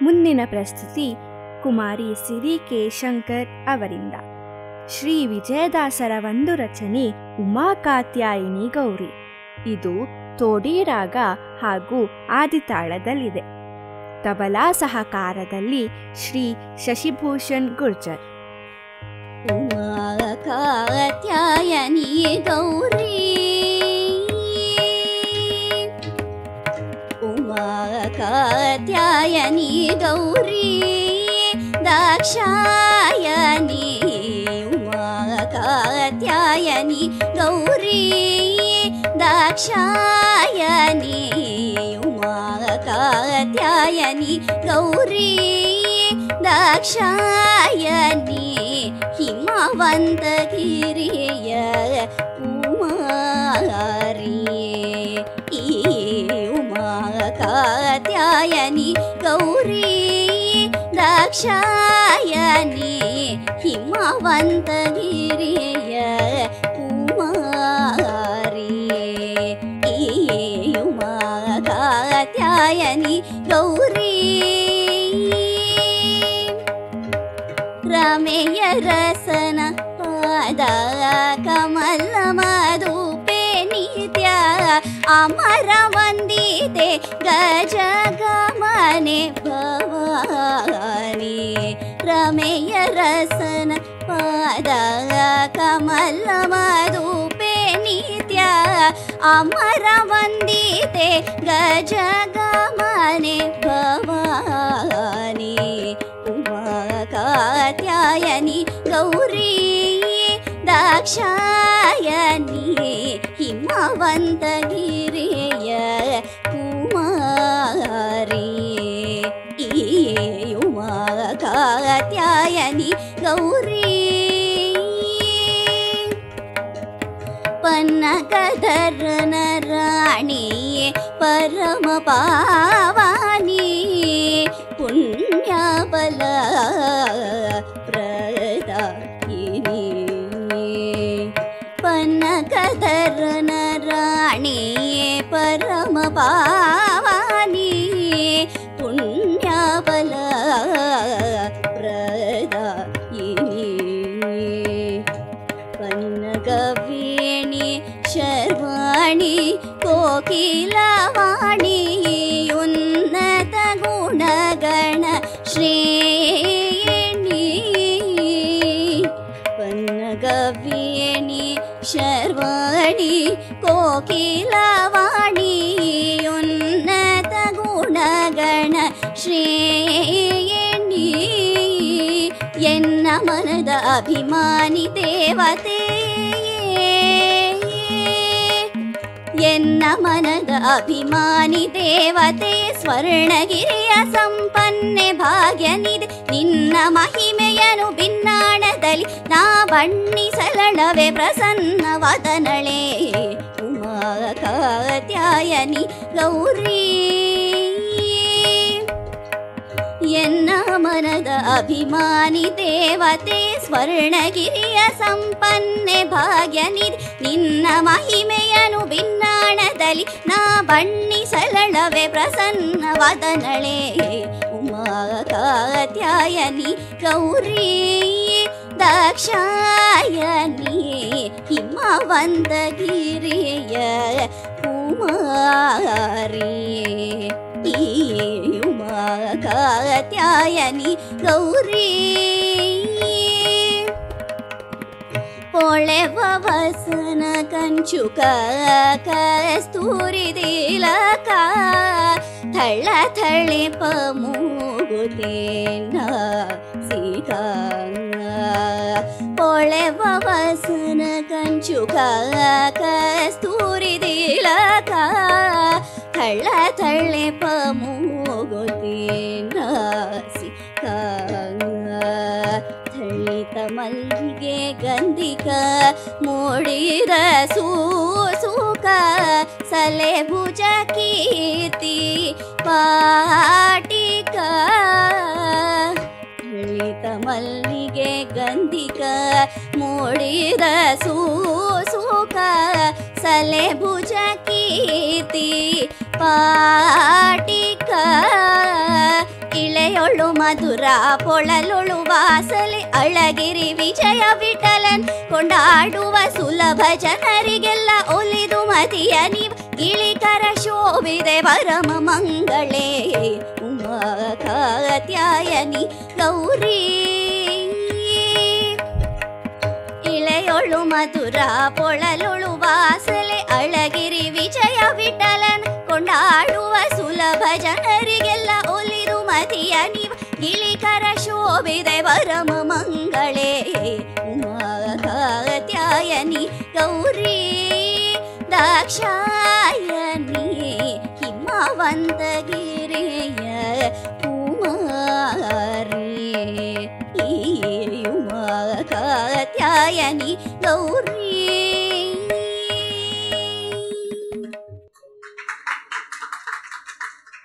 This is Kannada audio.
ಮುಂದಿನ ಪ್ರಸ್ತುತಿ ಕುಮಾರಿ ಸಿರಿ ಕೆ ಶಂಕರ್ ಅವರಿಂದ. ಶ್ರೀ ವಿಜಯದಾಸರ ಒಂದು ರಚನೆ ಉಮಾ ಕಾತ್ಯಾಯಿನಿ ಗೌರಿ. ಇದು ಥೋಡಿ ರಾಗ ಹಾಗೂ ಆದಿತಾಳದಲ್ಲಿದೆ. ತಬಲಾ ಸಹಕಾರದಲ್ಲಿ ಶ್ರೀ ಶಶಿಭೂಷಣ್ ಗುರ್ಜರ್. ಉಮಾ ಕಾತ್ಯಾಯನಿ ಗೌರಿ, ಉಮಾ ಕಾತ್ಯಾಯನಿ ಗೌರಿ ದಾಕ್ಷಾಯನಿ, ಉಮಾ ಕಾತ್ಯಾಯನಿ ಗೌರಿ ದಾಕ್ಷಾಯನಿ, ಉಮಾ ಕಾತ್ಯಾಯನಿ ಗೌರಿ ದಾಕ್ಷಾಯನಿ, ಹಿಮವಂತಗಿರಿಯ ಕುಮಾರಿ. ಉಮಾ ಕಾತ್ಯಾಯನಿ ಗೌರಿ ದಾಕ್ಷಾಯನಿ, ಹಿಮವಂತಗಿರಿಯ ಕುಮಾರಿ. ಉಮಾ ಕಾತ್ಯಾಯನಿ ಗೌರಿ ರಮೆಯ ರಸನ ಪಾದ ಕಮಲ ಮಧುಪೆ ನಿತ್ಯ ಅಮರ ವಂದಿತೆ ಗಜ ಗಮನೆ ಭವಾನಿ. ರಮೆಯ ರಸನ ಪಾದ ಕಮಲ ಮಧುಪೆ ನಿತ್ಯ ಅಮರ ವಂದಿತೆ ಗಜ ಗಮನೆ ಭವಾನಿ. ಉಮಾ ಕಾತ್ಯಾಯನಿ ಗೌರಿ ದಾಕ್ಷಾಯನಿ, ಹಿಮವಂತಗಿರಿಯ ಕುಮಾರಿ. ಉಮಾ ಕಾತ್ಯಾಯನಿ ಗೌರಿ ಪನ್ನಗಧರನ ರಾಣಿ ಪರಮ ಪಾವಾನಿ, ಪುಣ್ಯಬಲ ಪ್ರದಾಯಿನಿ. ಪನ್ನಗಧರನ ರಾಣಿ ಪರಮ ಪಾವಾನಿ, ಪುಣ್ಯಬಲ ಪ್ರದಾಯಿನಿ. ಪನ್ನಗವೇಣಿ ಶರ್ವಾಣಿ ಕೋಕಿಲವಾಣಿ, ಉನ್ನತ ಗುಣಗಣ ಶ್ರೇಣಿ. ಪನ್ನಗವೇಣಿ ಶರ್ವಾಣಿ ಕೋಕಿಲವಾಣಿ, ಉನ್ನತ ಗುಣಗಣ ಶ್ರೇಣಿ. ಎನ್ನ ಮನದ ಅಭಿಮಾನಿ ದೇವತೆ, ಎನ್ನ ಮನದ ಅಭಿಮಾನಿ ದೇವತೆ, ಸ್ವರ್ಣಗಿರಿಯ ಸಂಪನ್ನೆ ಭಾಗ್ಯನಿದೆ. ನಿನ್ನ ಮಹಿಮೆಯನು ಭಿನ್ನಾಣದಲ್ಲಿ ನಾ ಬಣ್ಣಿಸಲಣವೆ ಪ್ರಸನ್ನ ವದನಳೆ. ಉಮಾ ಕಾತ್ಯಾಯನಿ ಗೌರಿ ಎನ್ನ ಮನದ ಅಭಿಮಾನಿ ದೇವತೆ, ಸ್ವರ್ಣಗಿರಿಯ ಸಂಪನ್ನೆ ಭಾಗ್ಯನಿಧಿ. ನಿನ್ನ ಮಹಿಮೆಯನು ಭಿನ್ನಾಣದಲ್ಲಿ ನಾ ಬಣ್ಣಿಸಲಳವೆ ಪ್ರಸನ್ನ ವದನಳೆ. ಉಮಾ ಕಾತ್ಯಾಯನಿ ಗೌರಿ ದಾಕ್ಷಾಯನಿ, ಹಿಮವಂತಗಿರಿಯ ಕುಮಾರಿ. ಉಮಾ ಕಾತ್ಯಾಯನಿ ಗೌರಿ ಪೊಳೆವ ವಸನ ಕಂಚುಕ ಕಸ್ತೂರಿ ತಿಲಕ, ಥಳ ಥಳಿಪ ಮೂಗುತೇನ ಸೀತಾ. ಪೊಳೆವ ವಸನ ಕಂಚುಕ ಕಸ್ತೂರಿ ತಿಲಕ, ಥಳ ಥಳಿಪ ಮೂಗುತೇನ ಸೀತಾ. ಥಳಿತ ಮಲ್ಲಿಗೆ ಗಂಧಿಕ ಮೂಡಿದ ಸೂಸುಕ, ಸಲೆ ಭುಜ ಕೀರ್ತಿ ಪಾಟಿಕ. ಥಳಿತ ಮಲ್ಲಿಗೆ ಗಂಧಿಕ ಮೂಡಿದ ಸೂಸುಕ, ಸಲೆ ಭುಜ ಕೀರ್ತಿ ಪಾಟಿಕ. ಇಳೆಯೊಳು ಮಧುರ ಪೊಳಲೊಳು ವಾಸಲೆ ಅಳಗಿರಿ ವಿಜಯ ವಿಠಲನ್ ಕೊಂಡಾಡುವ ಸುಲಭ ಜನರಿಗೆಲ್ಲ ಒಲಿದು ಮತಿಯ ನೀವ ಗಿಳಿಕರ ಶೋಭಿದೆ ಪರಮ ಮಂಗಳೇ ಉಮಾ ಕಾತ್ಯಾಯನಿ ಗೌರಿ ಇಳೆಯೊಳು ಮಧುರ ಪೊಳಲೊಳು ವಾಸಲೆ ಅಳಗಿರಿ ವಿಜಯ ವಿಠಲನ್ ಕೊಂಡಾಡುವ ಸುಲಭ ಜನರಿಗೆಲ್ಲ ಒಲಿದು ಮತಿಯ ನೀವ ಗಿಳಿಕರ ಶೋಭಿದೆ ಪರಮ ಮಂಗಳೇ ಉಮಾ ಕಾತ್ಯಾಯನಿ ಗೌರಿ ದಾಕ್ಷಾಯಣಿ ಹಿಮವಂತಗಿರಿಯ ಕುಮಾರಿ ಉಮಾ ಕಾತ್ಯಾಯನಿ ಗೌರಿ